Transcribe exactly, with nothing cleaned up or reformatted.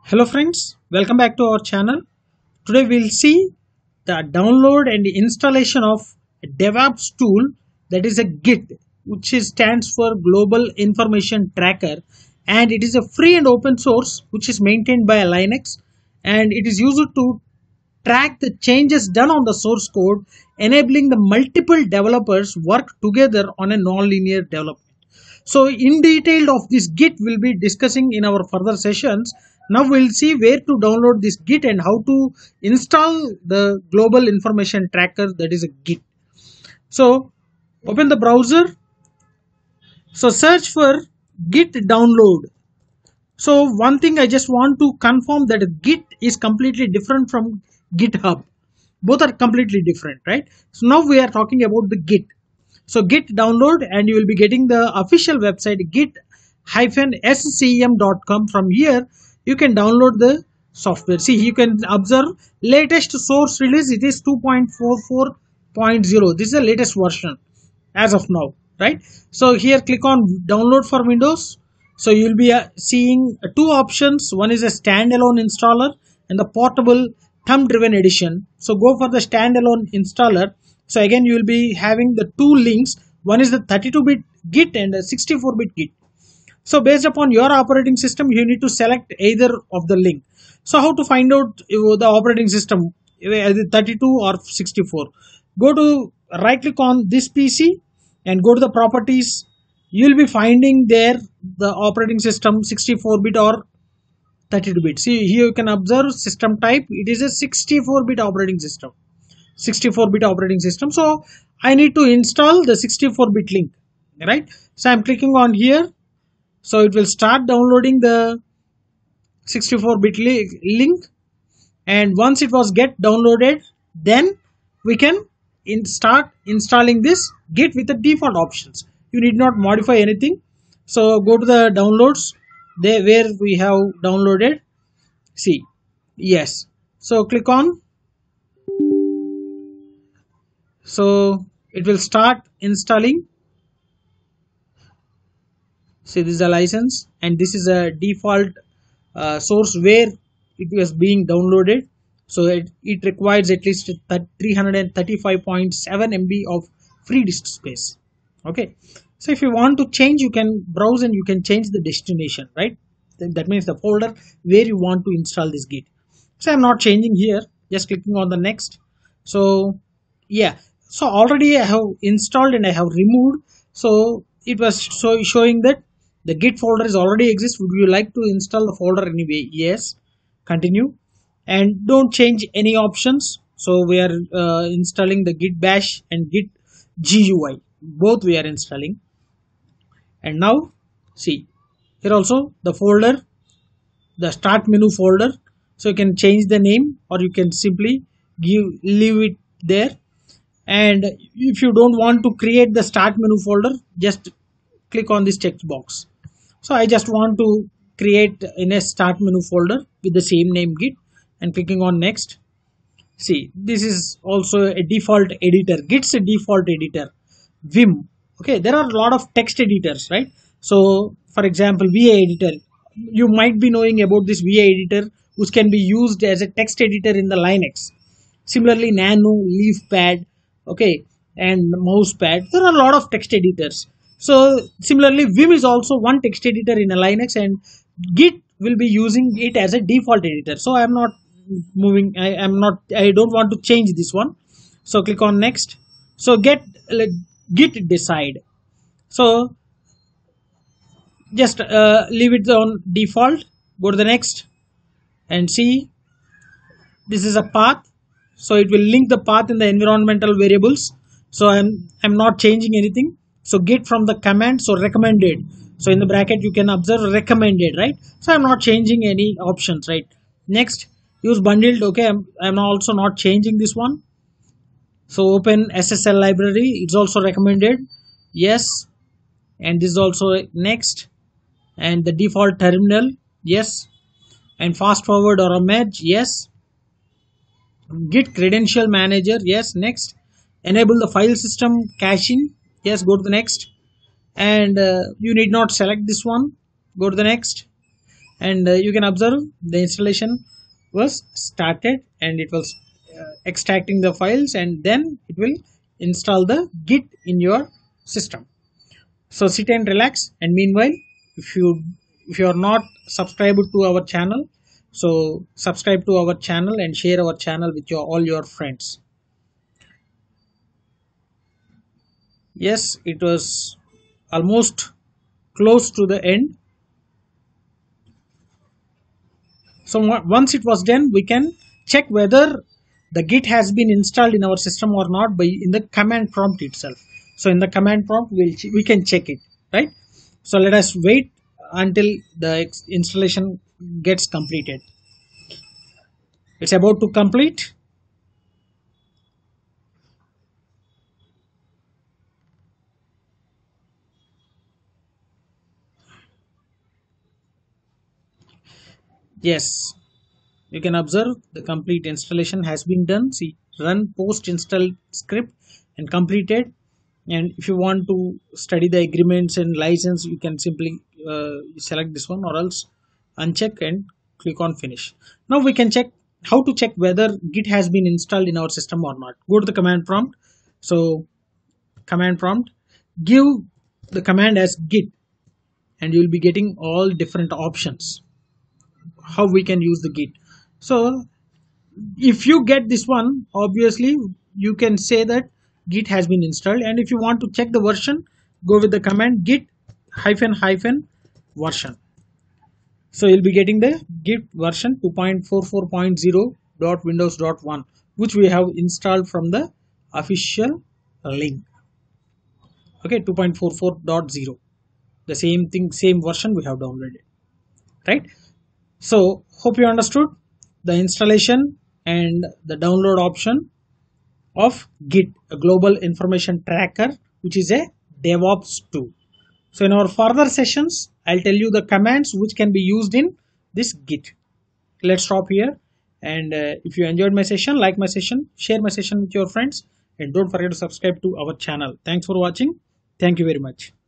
Hello friends, welcome back to our channel. Today we'll see the download and installation of a DevOps tool, that is a Git, which is, stands for Global Information Tracker, and it is a free and open source which is maintained by Linux, and it is used to track the changes done on the source code, enabling the multiple developers work together on a non-linear development. So in detail of this Git we'll be discussing in our further sessions. Now we'll see where to download this Git and how to install the global information tracker, that is a Git. So open the browser. So search for Git download. So one thing I just want to confirm that Git is completely different from GitHub. Both are completely different, right? So now we are talking about the Git. So Git download, and you will be getting the official website git dash s c m dot com. From here you can download the software. See, you can observe latest source release, it is two point four four point zero. This is the latest version as of now, right? So here click on download for Windows. So you will be uh, seeing uh, two options. One is a standalone installer and the portable thumb driven edition. So go for the standalone installer. So again you will be having the two links. One is the thirty-two bit Git and a sixty-four bit Git. So based upon your operating system you need to select either of the link. So how to find out the operating system, either thirty-two or sixty-four? Go to right click on this P C and go to the properties. You will be finding there the operating system sixty-four bit or thirty-two bit. See, here you can observe system type, it is a sixty-four bit operating system. sixty-four bit operating system. So I need to install the sixty-four bit link, right? So I'm clicking on here. So it will start downloading the sixty-four bit li link, and once it was get downloaded, then we can in start installing this Git with the default options. You need not modify anything. So go to the downloads there where we have downloaded. See, yes. So click on. So it will start installing. See, this is a license and this is a default uh, source where it was being downloaded. So it, it requires at least three hundred thirty-five point seven M B of free disk space. Okay. So if you want to change, you can browse and you can change the destination, right? That means the folder where you want to install this Git. So I'm not changing here, just clicking on the next. So yeah. So already I have installed and I have removed. So it was so showing that the Git folder is already exists. Would you like to install the folder anyway? Yes. Continue. And don't change any options. So we are uh, installing the Git bash and Git G U I. Both we are installing. And now see here also the folder, the start menu folder. So you can change the name or you can simply give leave it there. And if you don't want to create the start menu folder, just click on this text box. So I just want to create in a start menu folder with the same name Git, and clicking on next. See, this is also a default editor. Git's a default editor. Vim. Okay, there are a lot of text editors, right? So for example, V A editor. You might be knowing about this V A editor, which can be used as a text editor in the Linux. Similarly, Nano, Leafpad, okay, and Mousepad. There are a lot of text editors. So similarly, Vim is also one text editor in a Linux, and Git will be using it as a default editor. So I'm not moving. I am not. I don't want to change this one. So click on next. So get let Git decide. So just uh, leave it on default. Go to the next and see. This is a path. So it will link the path in the environmental variables. So I'm I'm not changing anything. So Git from the command, so recommended. So in the bracket you can observe recommended, right? So I'm not changing any options, right? Next, use bundled. Okay, I'm, I'm also not changing this one. So open S S L library, it's also recommended. Yes. And this is also next. And the default terminal, yes. And fast forward or a merge, yes. Git credential manager, yes. Next, enable the file system caching, yes. Go to the next, and uh, you need not select this one. Go to the next, and uh, you can observe the installation was started, and it was uh, extracting the files, and then it will install the Git in your system. So sit and relax, and meanwhile, if you if you are not subscribed to our channel, so subscribe to our channel and share our channel with your all your friends. Yes, it was almost close to the end. So once it was done, we can check whether the Git has been installed in our system or not by in the command prompt itself. So in the command prompt, we'll we can check it, right? So let us wait until the installation gets completed. It's about to complete. Yes, you can observe the complete installation has been done. See, run post install script and completed. And if you want to study the agreements and license, you can simply uh, select this one, or else uncheck and click on finish. Now we can check how to check whether Git has been installed in our system or not. Go to the command prompt. So command prompt, give the command as Git, and you will be getting all different options how we can use the Git. So if you get this one, obviously you can say that Git has been installed, and if you want to check the version, go with the command git hyphen hyphen version. So you'll be getting the Git version two point four four point zero dot windows dot one, which we have installed from the official link. Okay, two point four four dot zero, the same thing, same version we have downloaded, right? So hope you understood the installation and the download option of Git, a global information tracker, which is a DevOps tool. So in our further sessions, I'll tell you the commands which can be used in this Git. Let's stop here. And uh, if you enjoyed my session, like my session, share my session with your friends, and don't forget to subscribe to our channel. Thanks for watching. Thank you very much.